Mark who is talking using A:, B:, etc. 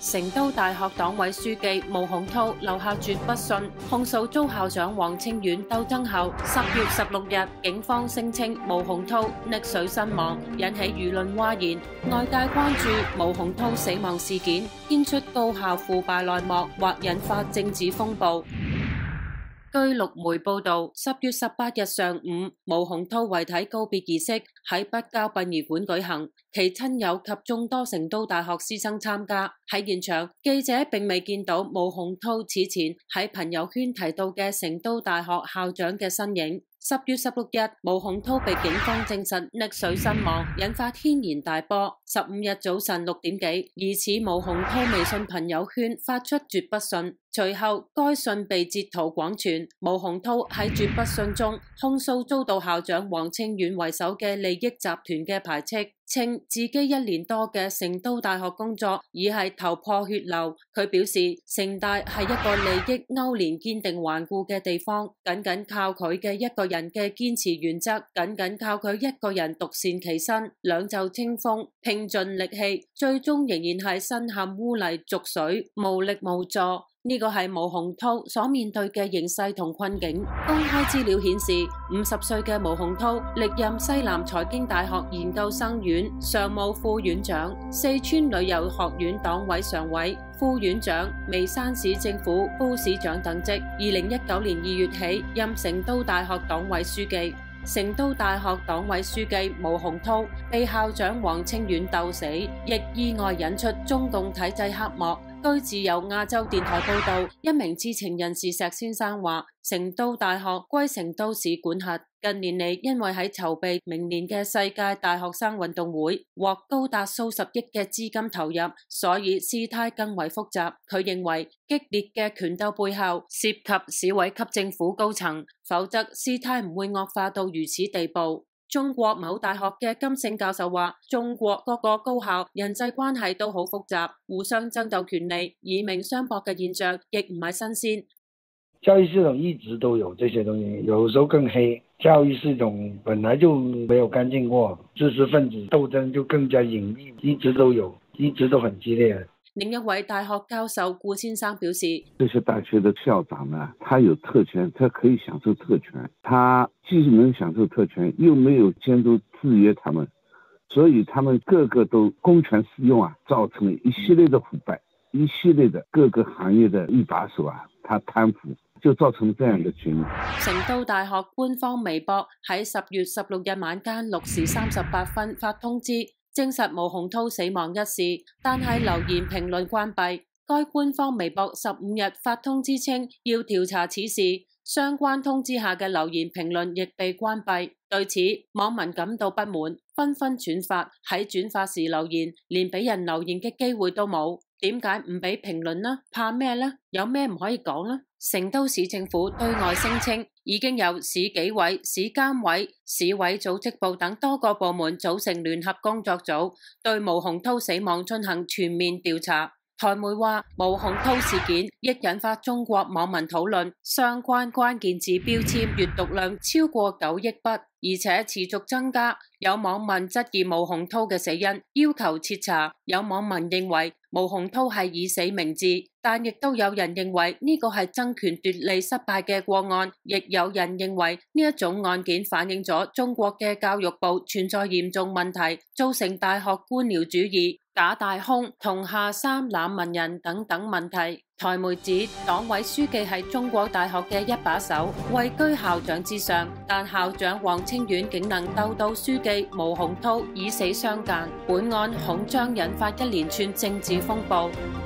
A: 成都大學黨委書記毛洪濤留下絕筆信，控訴遭校長王清遠鬥爭後10月16日，警方聲稱毛洪濤溺水身亡，引起輿論譁然。外界關注毛洪濤死亡事件牽出高校腐敗內幕，或引發政治風暴。據陸媒報導，10月18日上午，毛洪濤遺體告別儀式喺北郊殯儀館舉行，其親友及眾多成都大學師生參加。喺現場，記者並未見到毛洪濤此前喺朋友圈提到嘅成都大學校長嘅身影。10月16日，毛洪濤被警方證實溺水身亡，引發軒然大波。15日早晨6點幾，疑似毛洪濤微信朋友圈發出絕筆信，隨後該信被截圖廣傳。毛洪濤喺絕筆信中控訴遭到校長王清遠為首嘅利益集團嘅排斥，稱自己1年多嘅成都大學工作已係頭破血流。佢表示，成大係一個利益勾連堅定頑固嘅地方，僅靠佢嘅一個人嘅堅持原則，僅靠佢一個人獨善其身，兩袖清風，拼盡力氣，最終仍然係身陷污泥濁水，無力無助。呢個係毛洪濤所面對嘅形勢同困境。公開資料顯示，50歲嘅毛洪濤歷任西南財經大學研究生院常務副院長、四川旅遊學院黨委常委、副院長、眉山市政府副市長等職。2019年2月起任成都大學黨委書記。成都大學黨委書記毛洪濤被校長王清遠鬥死，亦意外引出中共體制黑幕。據自由亞洲電台報道，一名知情人士石先生話，成都大學歸成都市管轄，近年嚟因為喺籌備明年嘅世界大學生運動會，獲高達數十億嘅資金投入，所以事態更為複雜。佢認為激烈嘅權鬥背後涉及市委級政府高層，否則事態唔會惡化到如此地步。中國某大學嘅金勝教授話，中國各個高校人際關係都好複雜，互相爭鬥權利，以命相搏嘅現象亦唔係新鮮。
B: 教育系統一直都有這些東西，有時候更黑。教育系統本來就沒有乾淨過，知識分子鬥爭就更加隱秘，一直都有，一直都很激烈。
A: 另一位大學教授顧先生表示，
C: 這些大學的校長呢，他有特權，他可以享受特權，他既能享受特權，又沒有監督制約他們，所以他們個個都公權私用啊，造成了一系列的腐敗，一系列的各個行業的一把手啊，他貪腐，就造成這樣的局面。
A: 成都大學官方微博喺10月16日晚間6時38分發通知，證實毛洪濤死亡一事，但係留言評論關閉。該官方微博15日發通知稱要調查此事，相關通知下嘅留言評論亦被關閉。對此，網民感到不滿，紛紛轉發，喺轉發時留言，連俾人留言嘅機會都冇。點解唔俾評論呢？怕咩呢？有咩唔可以講呢？成都市政府對外聲稱，已經有市紀委、市監委、市委組織部等多個部門組成聯合工作組，對毛洪濤死亡進行全面調查。台媒話，毛洪濤事件亦引發中國網民討論，相關關鍵字標籤閱讀量超過9億筆，而且持續增加。有網民質疑毛洪濤嘅死因，要求徹查。有網民認為毛洪濤係以死明志，但亦都有人認為呢個係爭權奪利失敗嘅過案，亦有人認為呢一種案件反映咗中國嘅教育部存在嚴重問題，造成大學官僚主義、假大空同下三濫文人等等問題。台媒指黨委書記係中國大學嘅一把手，位居校長之上，但校長王清遠竟能鬥到書記毛洪濤以死相諫，本案恐將引發一連串政治風暴。